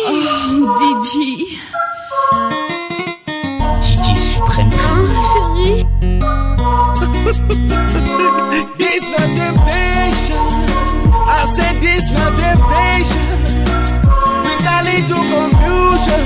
DJ Suprême. Chérie. This not temptation. I said this not temptation. With a little confusion,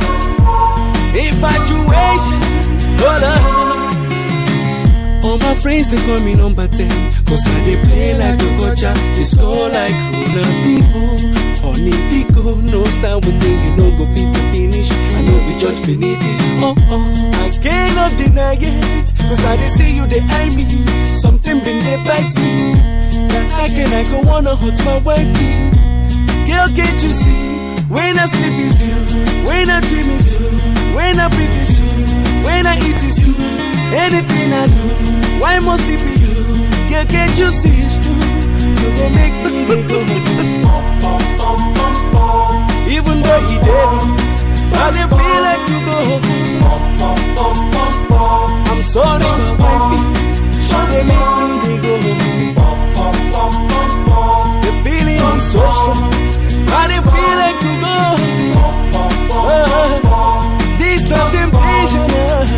infatuation. Hold on. All my friends they call me number 10, cause I they play like a gotcha, they score like Ronaldinho. Honey Pico, no style with thing you know go fit to finish. I know we judge beneath it. I cannot deny it, cause I they see you they eye me. Something been they bite me. That I go wanna hurt my wifey. Girl, can't you see? When I sleep is you, when I dream is you, when I breathe is you, when I eat is you. Anything I do, why must it be you? Girl, can't you see it's true? You gon' make me go. Even though he dead, I dey feel like to go. I'm sorry, my wifey, she dey make me go. The feeling is so strong, I dey feel like to go. This not temptation.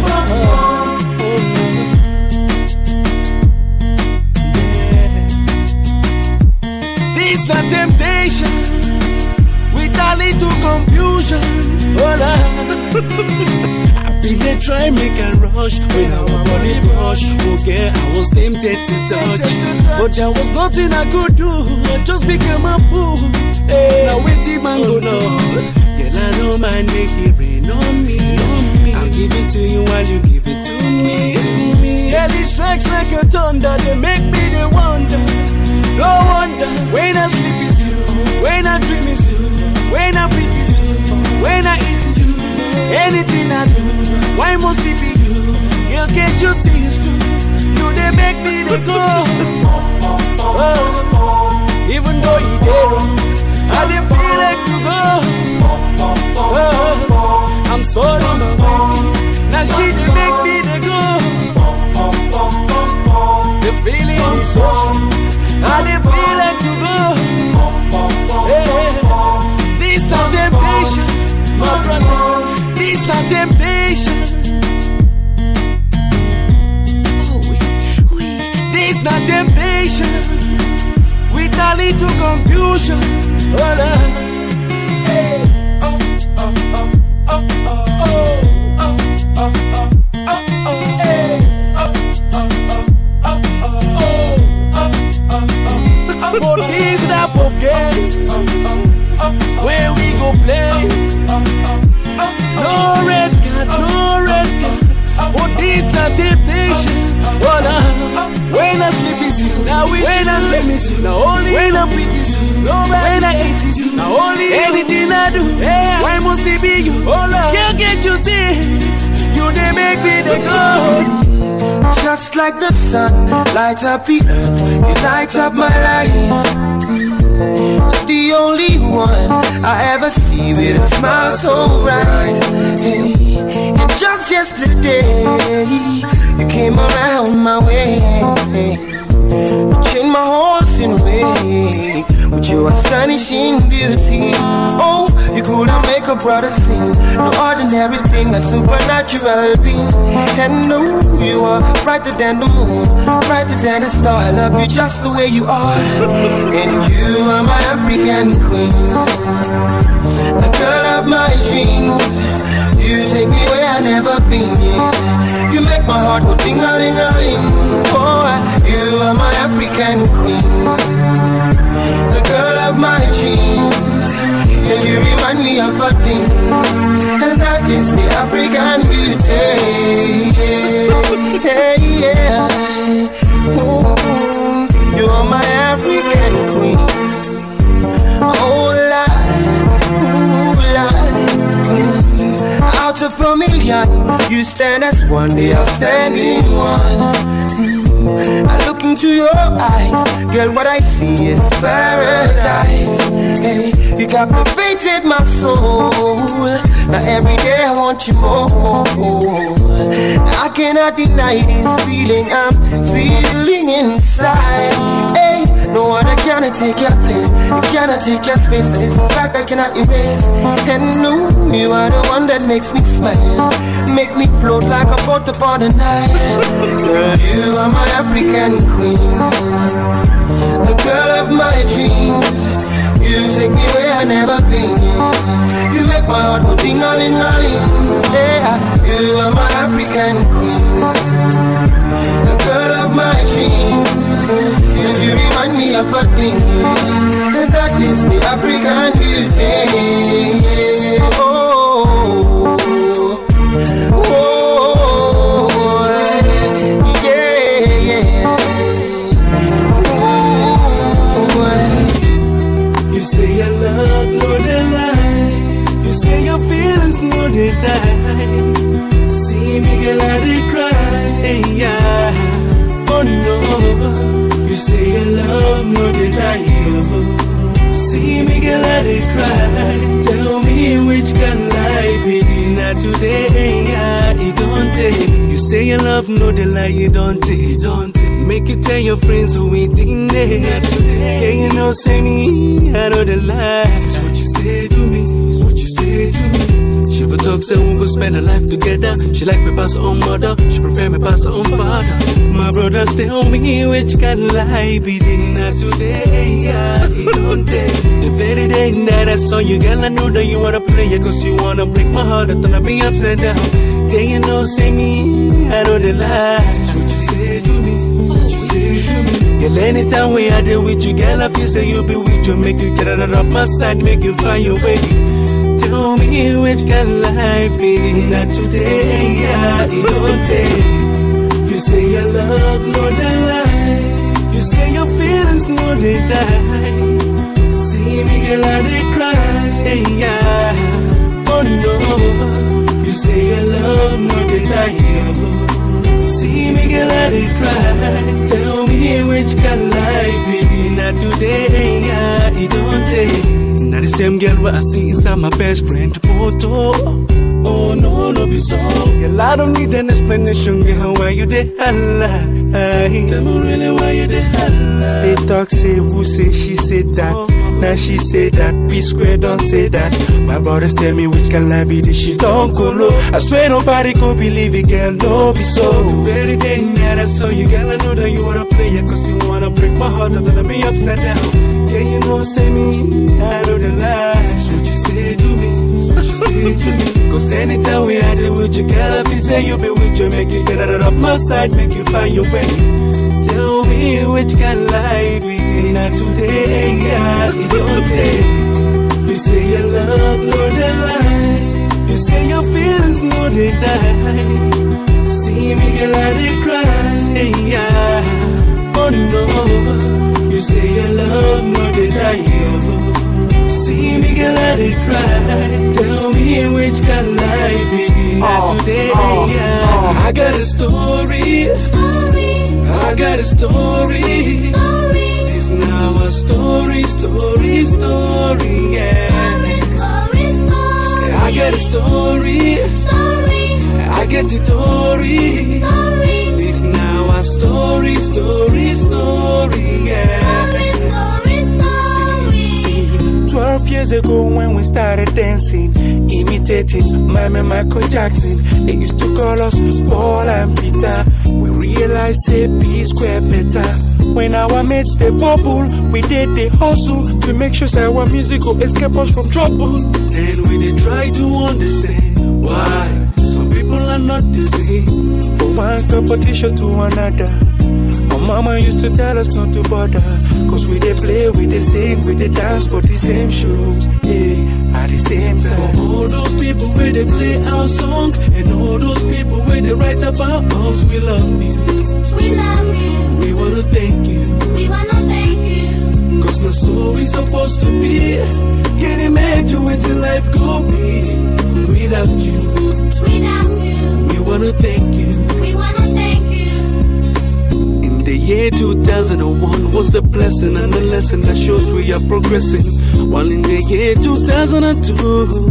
This not temptation. With a little confusion. Hola. I've been there trying make a rush. When our body brush, okay, I was tempted to touch, but there was nothing I could do. I just became a fool. Hey, now waiting man go down. Girl, I know man make it rain on me. I'll give it to you while you give it to me. Yeah, these strikes like a thunder, they make me they wonder. No wonder when I sleep is you, when I dream is you, when I breathe is you, when I eat is you. Anything I do, why must it be you? Girl, can't you see it's true? You they make me they go. Even though he did, I didn't feel like to go. I'm sorry, my baby. Now she they make me they go. The feeling is so strong, I didn't feel like to go. This not temptation, my brother. This not temptation. This not temptation. With a little confusion. For this type of game, where we go play, no red card, no red card. For this not temptation. When I sleep is you, now when I dream is you, now only when I breathe is you, when I eat is you, now only anything I do, why must it be you? Can't you see? You they make me they go. Just like the sun, light up the earth, you light up my life. The only one I ever see with a smile so bright. And just yesterday, you came around my way. You changed my horse in way with your astonishing beauty. Oh, you couldn't make a brother sing. No ordinary thing, a supernatural being. And no, you are brighter than the moon, brighter than the star. I love you just the way you are. And you are my African queen, the girl of my dreams. You take me where I've never been. You make my heart go ding-a-ling-a-ling. Oh, you are my African queen, the girl of my dreams. And you remind me of a thing, and that is the African beauty. Yeah, yeah. Oh, you are my African queen. Oh, Lord, Lord. Out of a million, you stand as one, the outstanding one. I look into your eyes, girl, what I see is paradise. Hey, you captivated my soul. Now every day I want you more. I cannot deny this feeling I'm feeling inside. Hey, No other cannot take your place. You cannot take your space. It's a fact I cannot erase. And no, you are the one that makes me smile, make me float like a boat upon the Nile. Girl, you are my African queen, the girl of my dreams. You take me where I never been. You make my heart go ding-a-ling-a-ling. Yeah, you are my African queen, the girl of my dreams. And you remind me of a thing, and that is the African beauty. Oh, oh, oh, yeah, yeah. You say your love, no they lie. You say your feelings, no they die. See me, girl, I dey cry. Hey, yeah. Oh no. You say your love, no they die. Oh. See me, girl, I dey cry. Tell me which can lie be. Not today, yeah, it don't take. You say your love, no they lie, it don't take, don't take. Make you tell your friends who ain't in there. Not today, yeah, you know, say me, I know the lie. This is what you say to me, this is what you say to me. She ever talk, say we go spend a life together. She like me pass her own mother, she prefer me pass her own father. My brothers tell me which can lie be the. Not today, yeah, it don't take. The very day that I saw you, girl, I knew that you wanna play it, cause you wanna break my heart and turn me upside down. Yeah, you know, say me, I know the lie. This is what you say to me, this is what you say to me. Girl, anytime we are there with you, girl, I feel say you'll be with you. Make you get out of my side, make you find your way. Tell me which can lie be. Not today, yeah, it don't take. You say your love, no they lie. You say your feelings, no they die. See me, girl, I dey cry. Hey, yeah. Oh no. You say your love, no they die. Oh. See me, girl, I dey cry. Tell me which can lie be. Not today, yeah, it don't take. Not the same girl what I see inside my best friend photo. Oh no, no be so. Girl, I don't need an explanation. Girl, why you dey holla? Tell me really why you dey holla. They talk, say who say, she said that. Now she say that, P Square don't say that. My brothers tell me which can lie be this shit don't go low. I swear nobody could believe it, girl, no be so. The very day that I saw you, girl, I know that you wanna play it, cause you wanna break my heart and turn me upside down. Yeah, you know, say me, I know the lies. This is what you say to me, this is what you say to me. Cause anytime we had it with you, girl, if you say you be with you, make you get out of my side, make you find your way. Tell me which can lie be. Not today, yeah, it don't take. You say your love, no they lie. You say your feelings, no they die. See me, girl, I dey cry, yeah. Oh no. You say your love, no they die. Oh. See me, girl, I dey cry. Tell me which can lie be. Not today, yeah. I got a story. I got a story. It's now a story, yeah. I got a story. I get the story. It's now a story, yeah. 12 years ago when we started dancing, imitating Mama Michael Jackson. They used to call us Paul and Peter. We realized say P Square better. When our mates they bubble, we did the hustle to make sure say our music will escape us from trouble. Then we did try to understand why some people are not the same. From one competition to another. My mama used to tell us not to bother, cause we they play, we they sing, we they dance for the same shows, yeah, at the same time. For all those people where they play our song, and all those people where they write about us, we love you. We love you. We wanna thank you. We wanna thank you. Cause that's all we supposed to be. Can't imagine what your life go be without you. Without you. We wanna thank you. We wanna thank you. The year 2001 was a blessing and a lesson that shows we are progressing. While in the year 2002,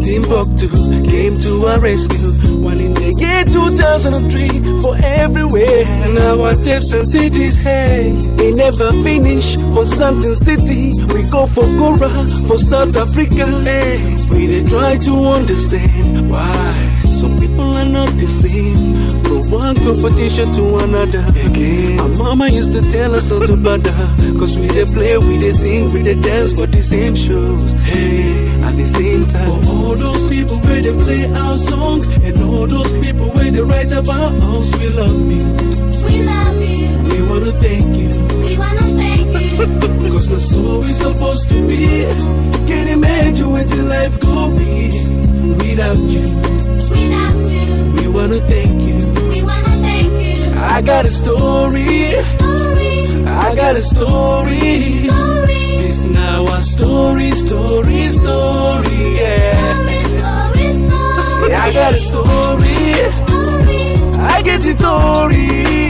Timbuktu came to our rescue. One in the year 2003 for everywhere. Now our tapes and CDs, hey, they never finish. For something city, we go for Gora, for South Africa. Hey, we dey try to understand why some people are not the same. From one competition to another again. Our mama used to tell us not to bother, cause we dey play, we dey sing, we dey dance for the same shows. Hey, at the same time, for all those people where they play our song, and all those people where they write about us, we love you. We love you. We wanna thank you. We wanna thank you. Cause that's all we supposed to be. Can't imagine what your life go be without you. Without you. We wanna thank you. We wanna thank you. I got a story. Story. I got a story. Story. It's now a story, story, story, yeah. Story. Story. Story. Yeah, I got a story. Story. I get a story.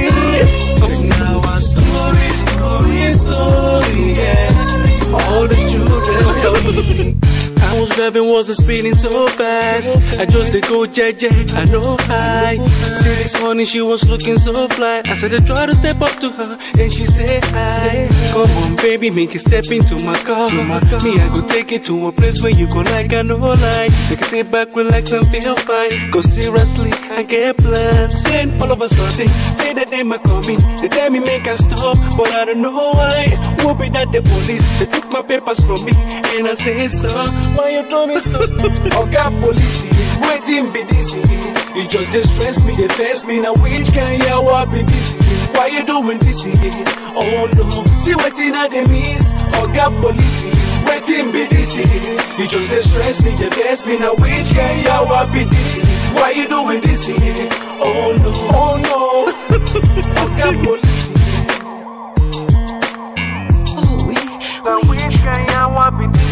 It's now a story, story, story, yeah. All the children. I was driving, wasn't speeding so fast. I just did go JJ, I know I see this honey, she was looking so fly. I said I try to step up to her, and she said hi. Come on baby, make it step into my car. Me, I go take it to a place where you go like I know lie. Make it sit back, relax and feel fine. Cause seriously, I get plans. Then all of a sudden, say that they might coming. They tell me make I stop, but I don't know why. Whoop it at the police, they took my papers from me, and I said so. Why you told me so? Oh God, police, waiting be this. You just they stress me, they face me. Now which can you what be this? Why you doing this? Oh no, see what in the miss. Oh God, police, waiting be this. You just they stress me, they face me. Now which can you what be this? Why you doing this? Oh no, oh no. Oh God, police. Now which can you what be this?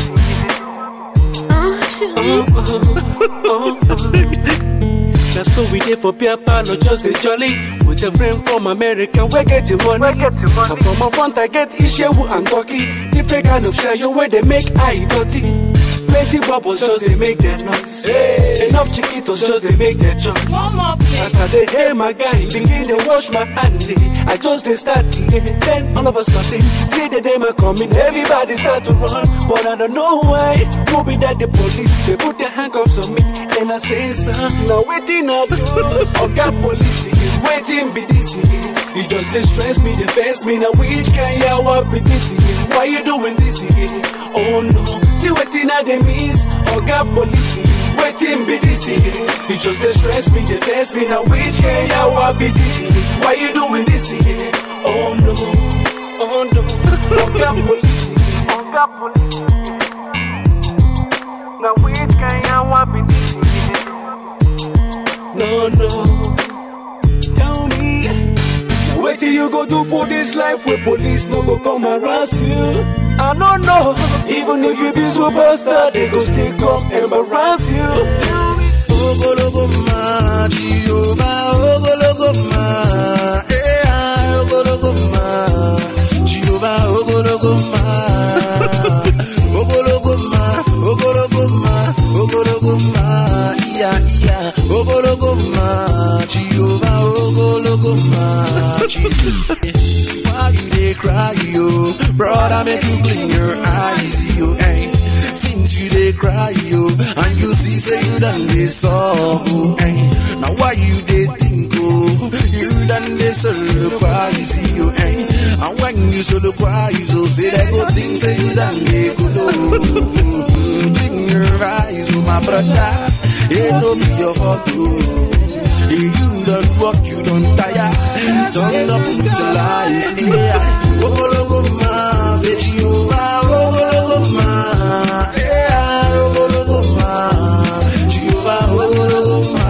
That's so we did for Pierre Palo, just the jolly. With a friend from America, we get the money. And from a front I get Ishewu and Goki. Different kind of share where they make eye dirty. Plenty bubbles just they make their noise. Hey. Enough chiquitos just they make their choice. As I say, hey my guy, begin to wash my hand. I just they start then all of a sudden, see the day my coming, everybody start to run. But I don't know why. Who be that the police? They put their handcuffs on me, and I say, son, now waiting I do. Oh God, police, waiting be this. You just say stress me, they face me. Now which can you what be this? Why you doing this? Oh no, see waiting at the miss. Oh God, police, waiting be this. You just say stress me, they face me. Now which can you what be this? Why you doing this? Oh no, oh no. Oh God, police, oh God, police. Now which can you what be this? No, no. Tell me, what do you go do for this life where police no go come harass you? I don't know, even if you be superstar, they go still come embarrass you. Tell me. Ogologoma, Jehovah, Ogologoma, Ogologoma, Jehovah, Ogologoma, Ogologoma, Ogologoma, Ogologoma, yeah, yeah, Ogologoma, Jehovah, Ogologoma, Jesus. Why you they cry, yo? Brother, make you clean your eyes, yo, eh? Since you they cry, yo, and you see, say you done this sorrow, eh? Now why you they think, oh, you done this surprise, yo, eh? And when you so look wise, oh, say that good thing, say you done they good, oh. Clean your eyes, oh, my brother, it don't be your fault, oh. You don't walk, you don't tire. Turn up with your life. Yeah. Ogologoma, say Jehovah. Ogologoma, yeah. Ogologoma, Jehovah. Ogologoma,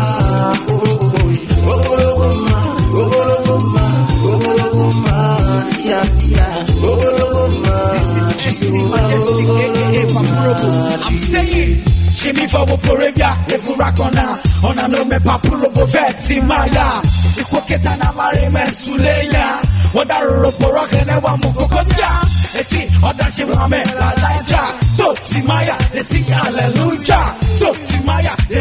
Ogologoma, Ogologoma, Ogologoma, yeah, yeah. Ogologoma. This is Majestic, aka Papurobo. I'm saying. Jimmy for Porevia, if you rock on no me Papurobo Veti Maya. The Koketa na Marime Suleya. What a ropo rock and ever Mukokotia. Eti, or that she wame la laja. So, Timaya, they sing hallelujah. So, Timaya.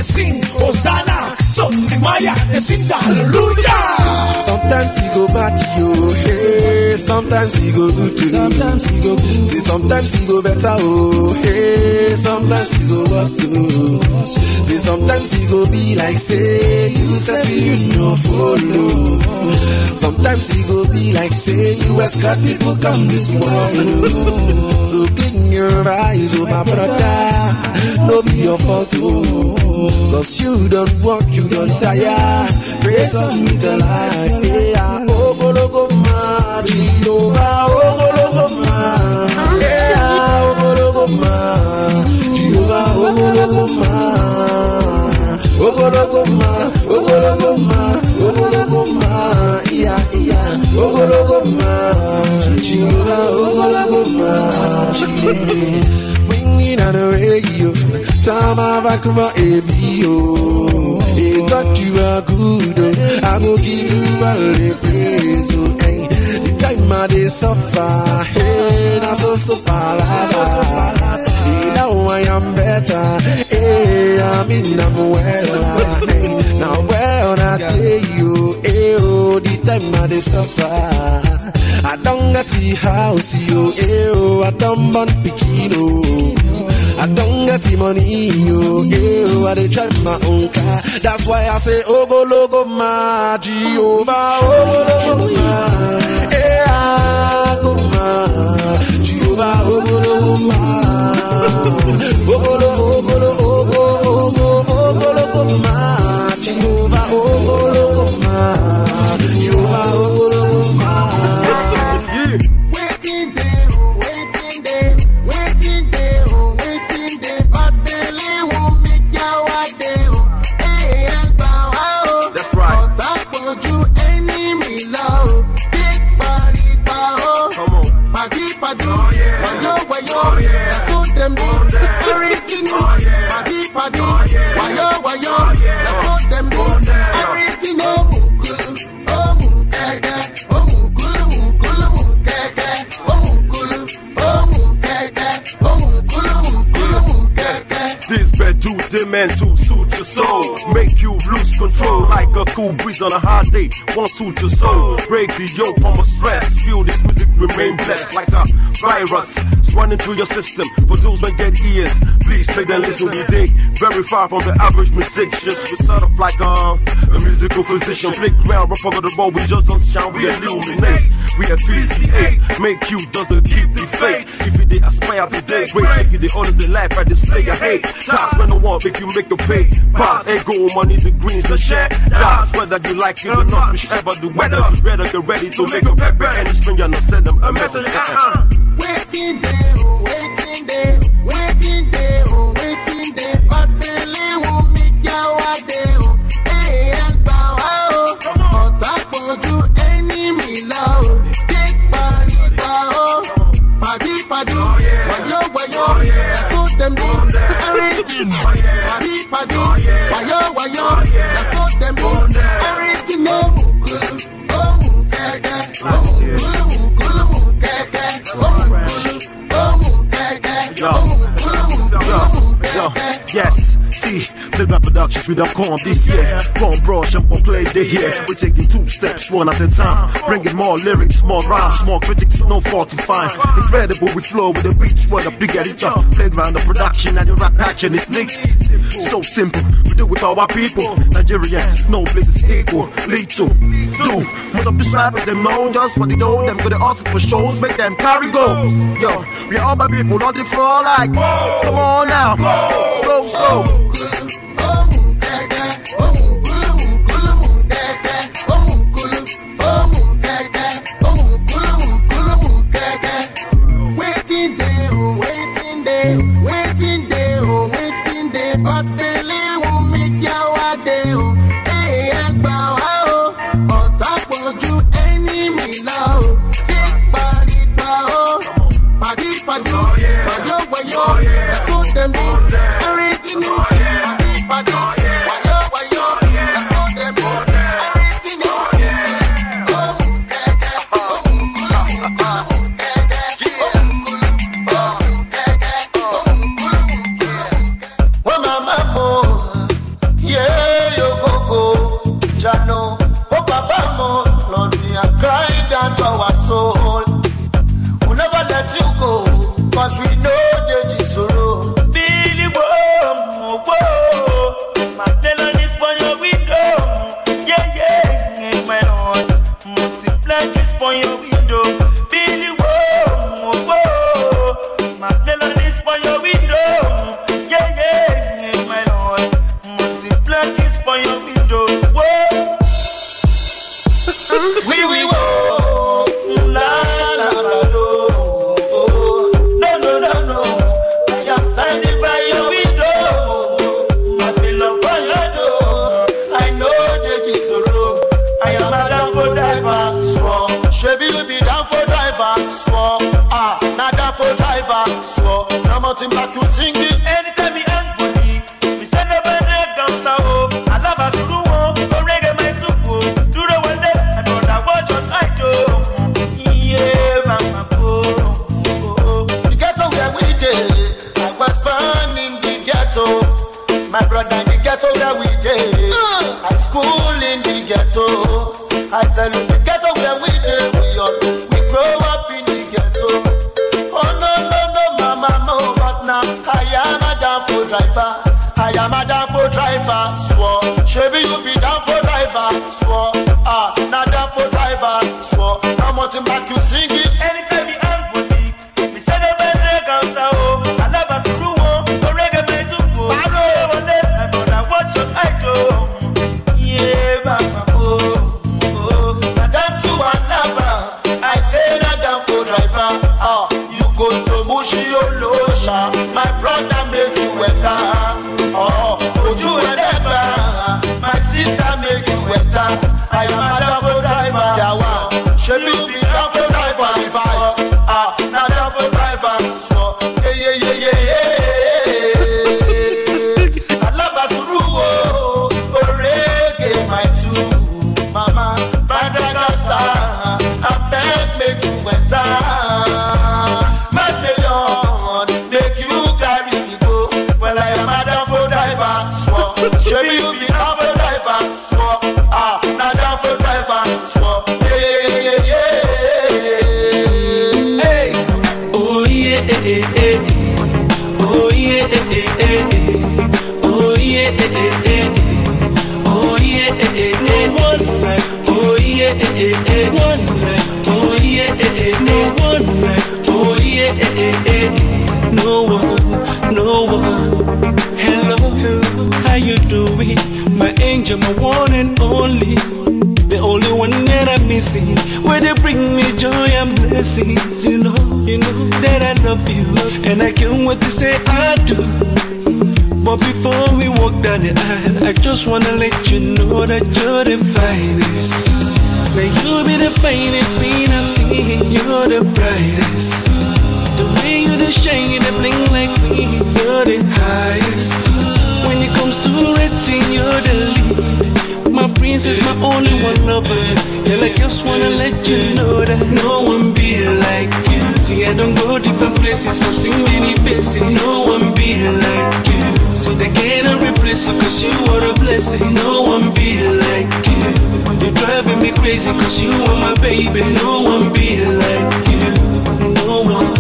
sing Hosanna. So Timaya, they sing hallelujah. Sometimes he go bad to you, hey. Sometimes he go good to you. Sometimes he go good. See, sometimes he go better, oh, hey. Sometimes he go worse too. See, sometimes he go be like say you said you no follow. Sometimes he go be like say you escort people come this world. So clean your eyes, oh my brother, no be your fault, oh. Cause you don't walk, you don't tire. Praise on me till I hear. Oh, go, go, ma, Jehovah, oh, go, ma. Yeah, oh, go, ma, Jehovah, oh, go, ma. Oh, go, ma, oh, go, ma, oh, go, ma. Yeah, yeah, oh, go, ma, Jehovah, oh, go, ma. Ringing on the radio, time I back from ABO. Hey, God, you are good, oh. I go give you all the praise, oh. Hey, the time I dey suffer, hey, now so palava. Hey, now I am better, hey, I'm well, hey, now well I tell you, hey, oh, the time I dey suffer. I don't get the house, yo, eh, I don't want Pikino. I don't get the money, yo, eh, I dey drive my own car. That's why I say, oh, go, logo, ma, Jehovah, oh, go, ma, eh, go, ma, Jehovah, oh, go, ma, oh, go, ma, Jehovah, oh, go, ma, Jehovah, oh, go, ma. Demand to suit your soul, make you lose control like a cool breeze on a hot day. Won't suit your soul, break the yoke from a stress. Feel this music remain blessed like a virus running through your system. For those when get ears, please play them listen. We dig very far from the average musicians. We sort of like a musical physician. Playground, rough over the road, we just don't shine, we illuminate. We appreciate, make you does the keep the faith. If you did aspire today, great, make it the honors, the life, I display your hate. Task when the one if you make a pay. Pass, ego, money, the greens, the share. That's whether you like it or not, whichever the weather. You better get ready to make a pepper and the stranger not send them a message. Waiting there, waiting there, waiting there, waiting there. But Billy will make your day. Hey, and bow out. But I want you enemy love. Take body bow. Paddy, paddy. Wayo. That's what them do. Paddy, paddy. Wayo. That's what them do. Original. Yes, see, Playground Productions with our corn this year. Corn brush and play the year. We're taking 2 steps, one at a time. Bringing more lyrics, more rhymes, more critics, no fault to find. Incredible, we flow with the beats, what up, you get it up. Playground, the production and the rap action is neat. So simple, we do it for our people. Nigerians, no place is equal. Lead to do. Most of these rappers, them know just what they know. Them good at also for shows, make them carry go. Yo, we all my people on the floor like, whoa. Come on now, whoa. Slow. brother in the ghetto where we did. I school in the ghetto. I tell you the ghetto where we did. We grow up in the ghetto. Oh no, mama, no, but now I am a down for driver. I am a down for driver. Swore, Chevy you be down for driver. Swore, not down for driver. Swore, I'm wanting back you sing it. Anytime you am for deep, we tell them where they come down. I love us through war, no reggae play to go. I brother, watch your side go. Yeah, mama, now down to Alaba. I say not down for driver. You go to Mushi Olosha. My brother make you wetter. Would you ever? My sister make you wetter. I am a down for driver. Yawa, she be down for driver. Not down for driver. So, yeah. I love us ruo, reggae my two, mama, brother Gaza. I beg make you wetter. My million make you carry me go. Well, I am a down for driver. So, show me you be down for driver. So, not down for driver. So, yeah. Hey, Oh yeah, oh yeah, oh yeah, oh yeah, no one like, oh yeah, one like, oh yeah, no one like, oh yeah, no one. Hello, how you doing? My angel, my one and only. The only one that I'm missing. Where they bring me joy and blessings. You know that I love you, and I can't wait to say I do. But before we walk down the aisle, I just wanna let you know that you're the finest. Now you be the finest queen I've seen. You're the brightest. The way you the shine, you the bling like me. You're the highest. When it comes to rating, you're the lead. My princess, my only one lover. Girl, I just wanna let you know that no one be like you. See, I don't go different places, I've seen many faces. No one be like you. See, they cannot replace you, cause you are a blessing. No one be like you. You're driving me crazy, cause you are my baby. No one be like you. No one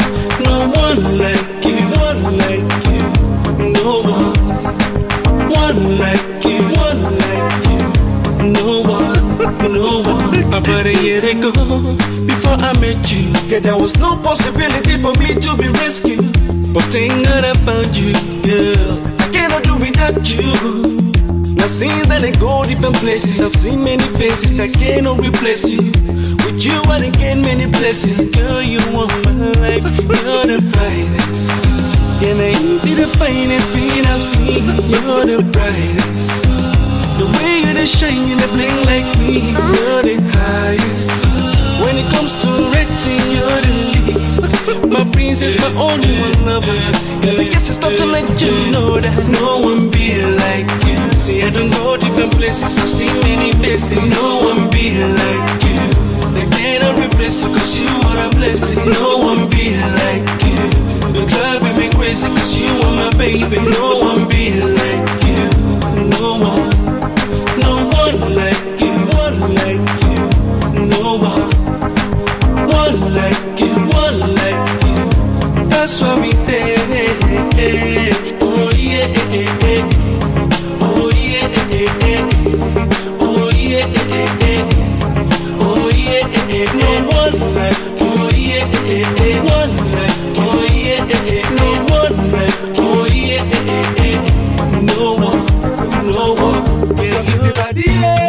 like you. One like you. No one like you. One like you. No one. About a year ago, before I met you, yeah, there was no possibility for me to be rescued. But thank God I found you, girl. I cannot do without you. Now since then I go different places, I've seen many faces that cannot replace you. With you I gain many blessings. Girl, you want my life, you're the finest. Yeah, now you be the finest thing I've seen. You're the brightest. The way you the shine, you the bling like me. You're the highest. When it comes to rating, you're the lead. My princess, my only one lover. And I guess it's time to let you know that no one be like you. See, I don't go different places, I've seen many faces. No one be like you. They cannot replace you, cause you are a blessing. No one be like you. You're driving me crazy, cause you are my baby. No one be like you. No one like you. One like you. No one like you. One like you. That's what we say. Oh yeah, oh yeah, oh yeah, oh yeah, no one like, oh yeah, one like, oh yeah, no one like, oh yeah, no one, yeah, everybody,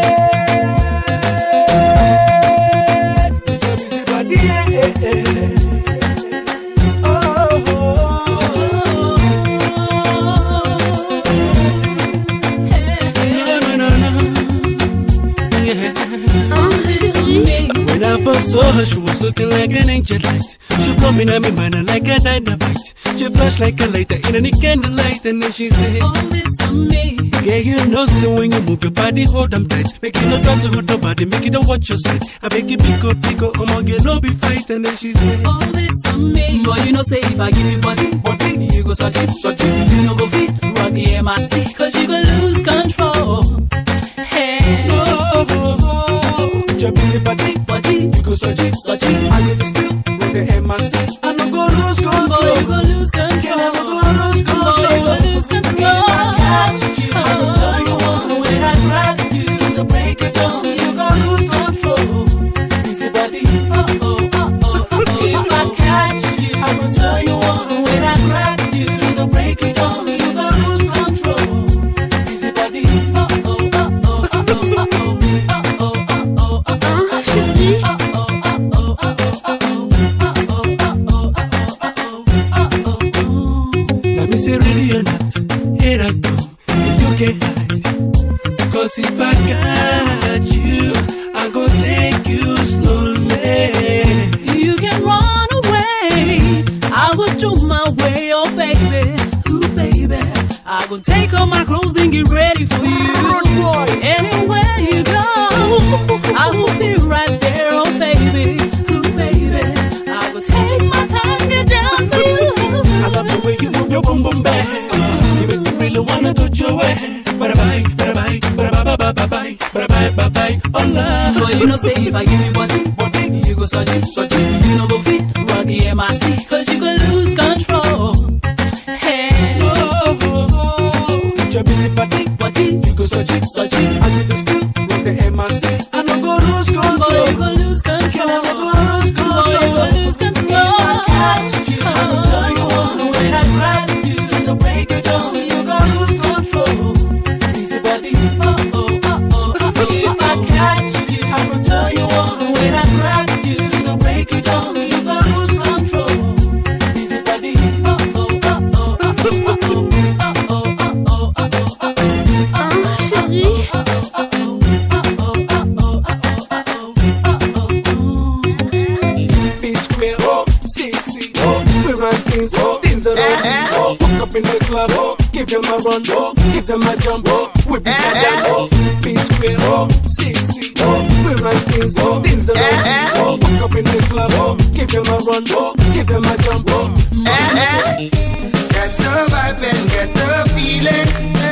When I first saw her, she was looking like an angel light. She blew me in my mind like a dynamite. She flashed like a lighter in any candlelight, and then she said, All this on me. Yeah, you know, so when you move your body, hold them tight. Make it no try to hold nobody, make it don't watch your side. I make it pick up, oh my girl, no be fight. And then she say, all this on me. Boy, you know, say if I give you body, you go search it. You know, go fit, rock the MIC, cause you go lose control. Hey, your busy body, you go search it. I go be still, rock the MIC. I no go lose control. boy, you go lose control. I no go lose control. Boy, you go lose control. I will tell you one when I grab you to the break it down. You go lose control. Busy body, if I catch you, I will tell you one when I grab you to the break it down. You go lose control. Busy body, Let me say really or not, here I go, you can't hide. Cause if I got you, I go take you slowly. you can run away. I will do my way, oh baby, ooh baby. I will take off my clothes and get ready for you. Anywhere you go, I will be right there, oh baby, ooh baby. I will take my time, get down for you. I love the way you move your boom boom bang. You make me really wanna touch your way. Bye-bye, bye-bye, bye-bye, bye-bye, bye-bye, bye-bye, oh love. Boy, you know say if I give you body, you go search it. You know go fit, rock the MIC, cause you go lose control. Hey, your busy body, you go search it. I go still, rock the MIC. I no go lose control. boy, you go lose control. I no go lose control. Boy, you go lose control. I will tell you one when I grab you to the break it down. You go lose control. Busy body, if I catch you, I will tell you one when I grab you to the break it down. You go lose control. Busy body, Be square, CC, we run things that all walk up in the club, give them a run, give them a jump, we be down. Be square, CC, we run things that all walk up in the club, give them a run, give them a jump. Catch the vibe and get the feeling.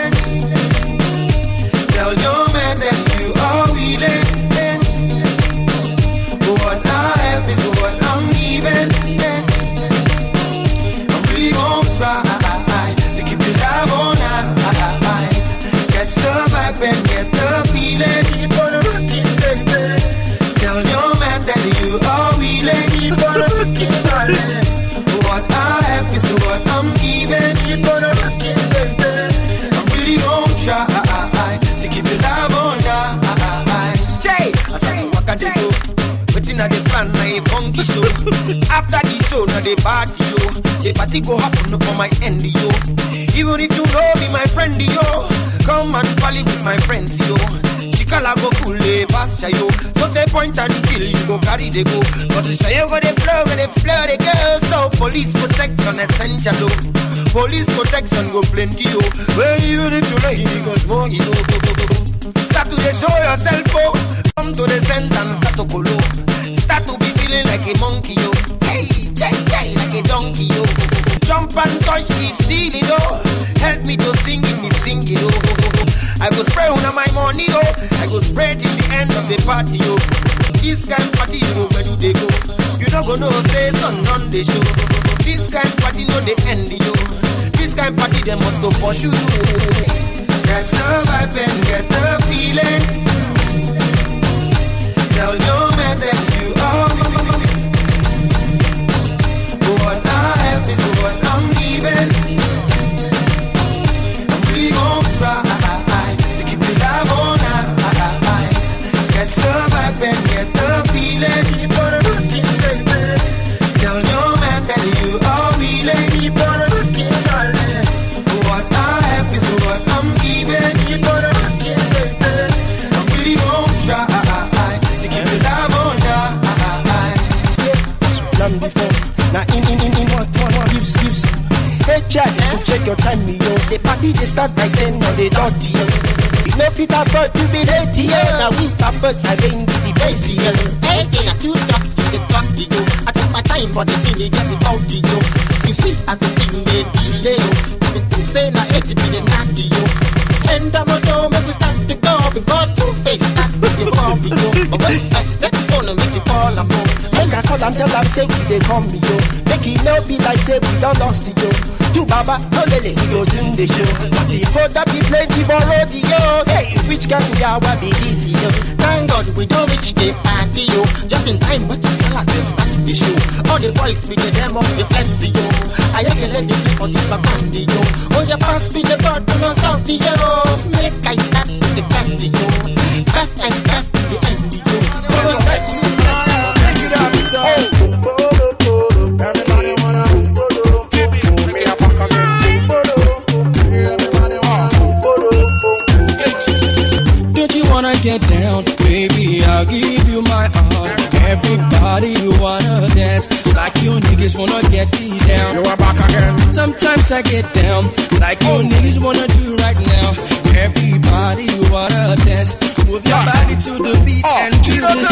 Tell your man that you are willing. What I have is what I'm giving. I'm really gonna try to keep your love on high. Catch the vibe and get the feeling. Tell your man that you are willing. What I have is what I'm giving. I'm really gonna try to keep your love on high. Jay, I said what can they do? Waiting at the plan, my funky show. After the show, now they party, yo. The party go happen for my end, yo. Even if you know me, my friend, yo. Come and party with my friends, yo. Chikala go pull the pass, yo. So they point and kill, you go carry the go. But you say you go the flow, the girl. So police protection essential, yo. Police protection go plenty, yo. Well, even if you like it, you go smoke, yo. Start to show yourself, oh. Come to the center and start to follow. Start to be feeling like a monkey, yo. Hey, like a donkey, yo. Jump and touch the ceiling, yo. Help me to sing it, me sing it, yo. I go spray on my money, yo. I go spray till the end of the party, yo. This kind of party, you go where do they go? You don't go no say son on the show. This kind of party, no they end, yo. This kind of party, they must go pursue you. Catch the vibe and get the feeling. Tell your man that you are what I have is what I'm giving. I'm really gonna try to keep your love on high. Catch the vibe and get the feeling. Tell your man that you are willing. What I have is what I'm giving. start by 10 on the dot, yo. We no fit afford to be late, yo. Now we suppose arrange the place, yo. Hey, I too talk to the talk, yo. I took my time for the thing, they get it out, yo. You see, as the thing they delay, yo. The say na 80 be the natty, yo. And I'm gonna make we start to go before Two-Face start with the bomb, yo. But when first, let the phone and make it fall apart. Make I call and tell them say we they come, yo. Make it no be like say we don't lost it, yo. To Baba, no lele, he goes in the show. But he put up be plenty for road, yo. Hey, which can we are be easy, yo. Thank God we don't reach the party, yo. Just in time, but you tell us them start the show. All the boys with the demo, the flexi, yo. I ain't let them play for the backhandy, yo. Oh, you pass me the bird to no south, yo. Make I start with the candy, yo. Craft and craft to the end, yo. Make it up, everybody wanna Don't you wanna get down, baby? I'll give you my heart. Everybody you wanna dance, like you niggas wanna get me down. You are back again. Sometimes I get down, like you niggas wanna do right now. Everybody you wanna dance, move your body to the beat and feel the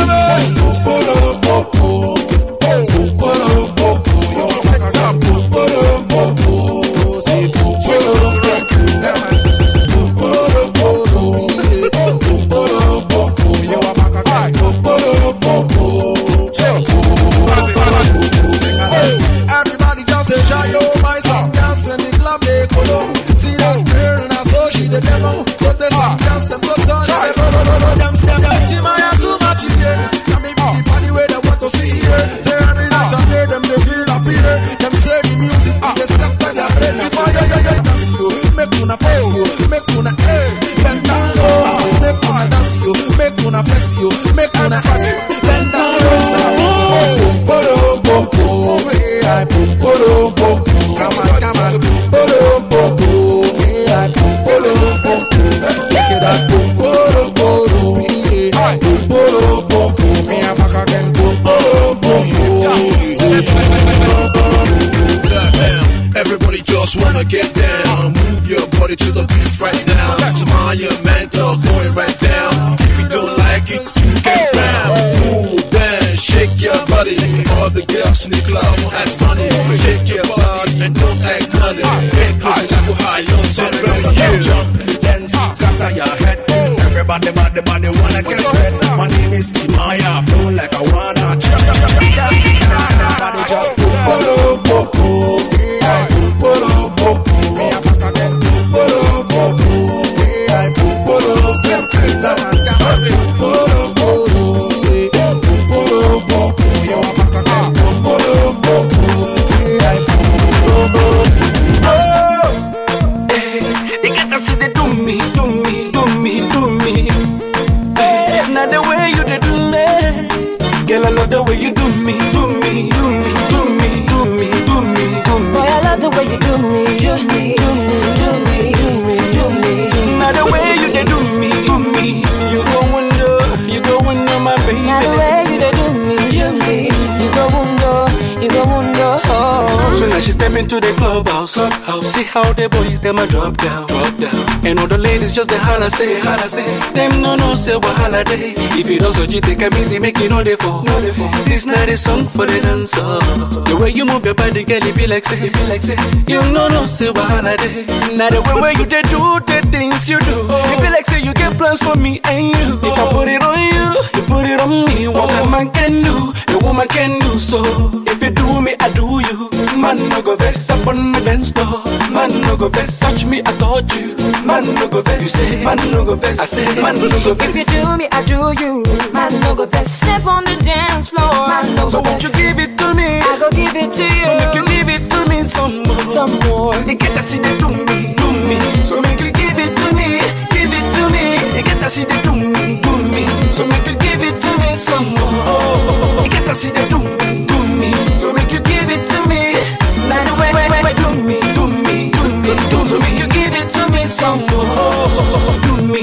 Everybody just say Jayo, my son dance in the club they colo. See that girl and I saw she the devil. So they some dance them go down. Them say that team I have too much here. Can me be the body where they want to see here. Say every night and day them they feel up here. Them say the music they step to their brain. Dance you, make una flex you, make una bend down low. I say make una dance you, make una flex you, make una bend down low. Everybody just wanna get down. Move your body to the beat right now. Smile your mental going right down. If you don't like it, you get down. Move then, shake your body. All the girls in the club act funny. Shake your body and don't act funny. Get close like a high on ten. Jump, dance, scatter your head. Everybody, body wanna get red. My name is Timaya, flow like I wanna. Everybody just Girl, I love the way you do me, do me, do me, do me, do me, do me, do me. Boy, I love the way you do me, do me, do me, do me, do me, do me. Now the way you dey do me, you go wonder, my baby. Now the way you dey do me, you go wonder, oh. So now she step into the clubhouse. See how the boys them a drop down. And all the ladies just the holla say. Them no say wahala day. If you don't so you take a easy, make it no dey fall. This not a song for the dancer. The way you move your body, girl, it be like say. You no say wahala day. Now the way you dey do the things you do, it be like say you get plans for me and you. If I put it on you, you put it on me. What a man can do, a woman can do so. If you do me, I do you. Man no go vex up on the dance floor. Man no go vex, touch me, I touch you. Man no go vex, you say. Man no go vex, I say. Man no go vex. If you do me, I do you. Man no go vex, step on the dance floor. Man no So go won't vex, you give it to me? I go give it to you. So make you give it to me some more. Some more. You get to see the do me. So make you give it to me. You get to see the do me. So make you give it to me some more. You get to see the do me. So make you give it to me. Now the way Do me. So make you give it to me some more. So do me.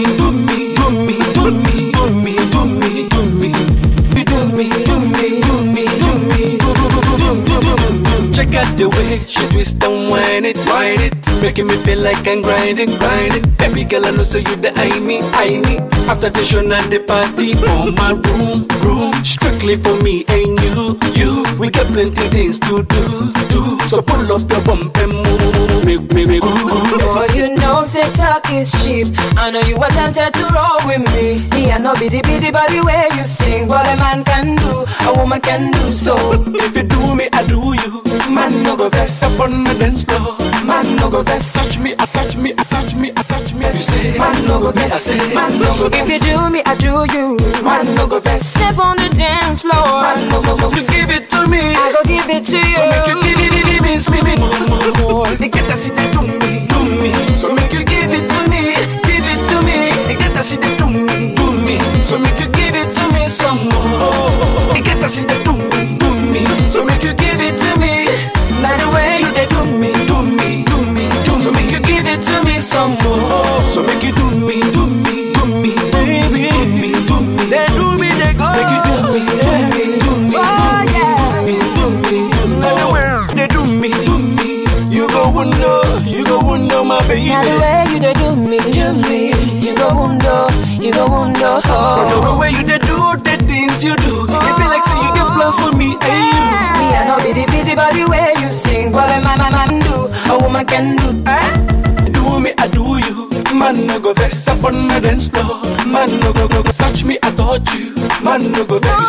Check out the way way she twist and whine it, making me feel like I'm grinding. Baby girl, I know say you the I me. After the show and the party, on my room, strictly for me and you. We got plenty things to do. So pull up your bump and move, make me move. Boy, you know say talk is cheap. I know you were tempted to roll with me. Me I know be the busy body way you sing. What a man can do, a woman can do so. If you do me, I do you. Man no go vex up on the dance floor. Man no go vex, touch me, I touch me. You say, man no go vex, I say, man no go vex. If you do me, I do you. Man no go vex. Step on the dance floor. Man no go vex. You give it to me, I go give it to you. so make you give it more. They get to see they do me. So make you give it to me. They get to see they do me. So make you give it to me some more. They get to see they do me. So make you give it to me. Like the way you they do me. So make you give it to me some more. So make you do me, baby. They do me, they go. Make you do me. Oh yeah. Like the way they do me. You go wonder, my baby. Now the way you they do me. You go wonder. From the way you they do the things you do, it be like say you get plans for me and you. Me I know be the busy body way you sing. What a man do, a woman can do. Do me, I do you. Man no go vex up on the dance floor. Man no go touch me, I touch you. Man no go vex.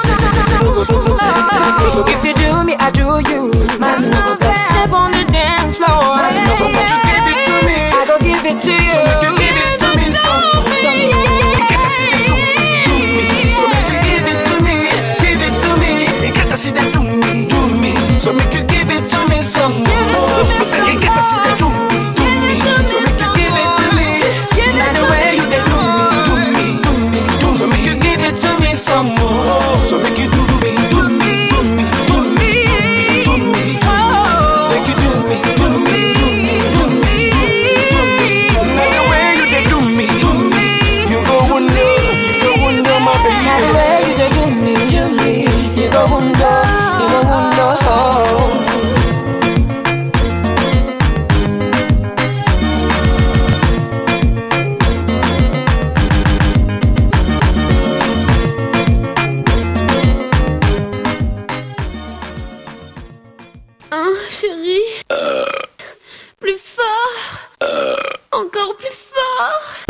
If you do me, I do you. Man no go vex. Step on the dance floor. So won't you give it to me? I go give it to you. So make you give it to me some more. Get to see they do me. So make you give it to me. Get to see they do me. So make you give it to me some more. Get to see they do me. So make you give it to me. Like the way you they do me. So make you give it to me some more. So make you do me. Make you do me. Like the way you they do me. You go wonder, my baby. Now the way you they do me. You go wonder. Chérie, plus fort, encore plus fort.